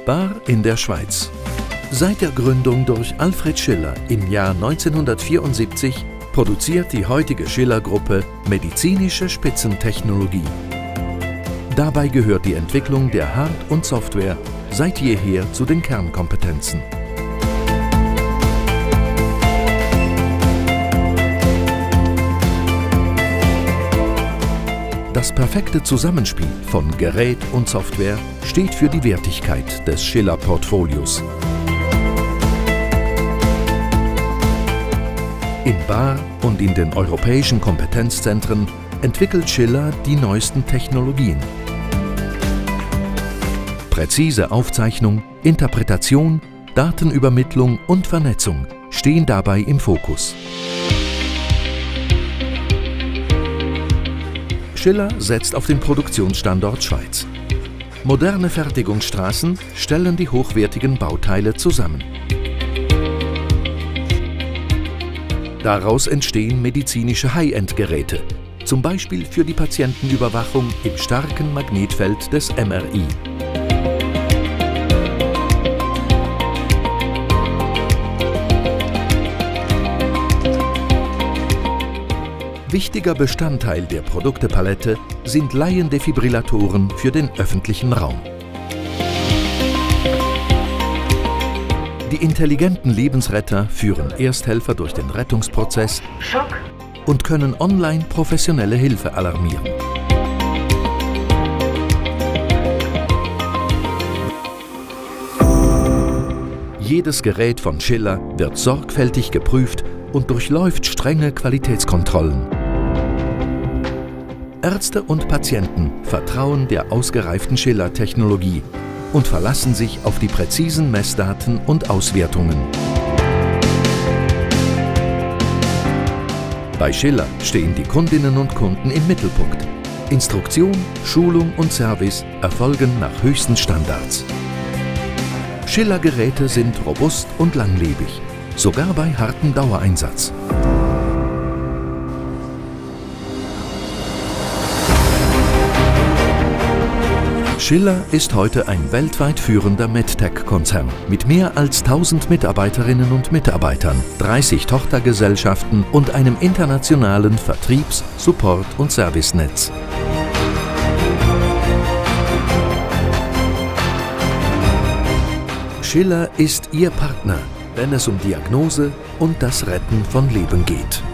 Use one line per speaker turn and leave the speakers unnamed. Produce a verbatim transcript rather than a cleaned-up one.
Bar in der Schweiz. Seit der Gründung durch Alfred Schiller im Jahr neunzehnhundertvierundsiebzig produziert die heutige Schiller-Gruppe medizinische Spitzentechnologie. Dabei gehört die Entwicklung der Hard- und Software seit jeher zu den Kernkompetenzen. Das perfekte Zusammenspiel von Gerät und Software steht für die Wertigkeit des Schiller-Portfolios. In Bar und in den europäischen Kompetenzzentren entwickelt Schiller die neuesten Technologien. Präzise Aufzeichnung, Interpretation, Datenübermittlung und Vernetzung stehen dabei im Fokus. Schiller setzt auf den Produktionsstandort Schweiz. Moderne Fertigungsstraßen stellen die hochwertigen Bauteile zusammen. Daraus entstehen medizinische High-End-Geräte, zum Beispiel für die Patientenüberwachung im starken Magnetfeld des M R I. Wichtiger Bestandteil der Produktepalette sind Laiendefibrillatoren für den öffentlichen Raum. Die intelligenten Lebensretter führen Ersthelfer durch den Rettungsprozess
Schock.
Und können online professionelle Hilfe alarmieren. Jedes Gerät von Schiller wird sorgfältig geprüft und durchläuft strenge Qualitätskontrollen. Ärzte und Patienten vertrauen der ausgereiften Schiller-Technologie und verlassen sich auf die präzisen Messdaten und Auswertungen. Bei Schiller stehen die Kundinnen und Kunden im Mittelpunkt. Instruktion, Schulung und Service erfolgen nach höchsten Standards. Schiller-Geräte sind robust und langlebig, sogar bei hartem Dauereinsatz. Schiller ist heute ein weltweit führender MedTech-Konzern mit mehr als tausend Mitarbeiterinnen und Mitarbeitern, dreißig Tochtergesellschaften und einem internationalen Vertriebs-, Support- und Servicenetz. Schiller ist Ihr Partner, wenn es um Diagnose und das Retten von Leben geht.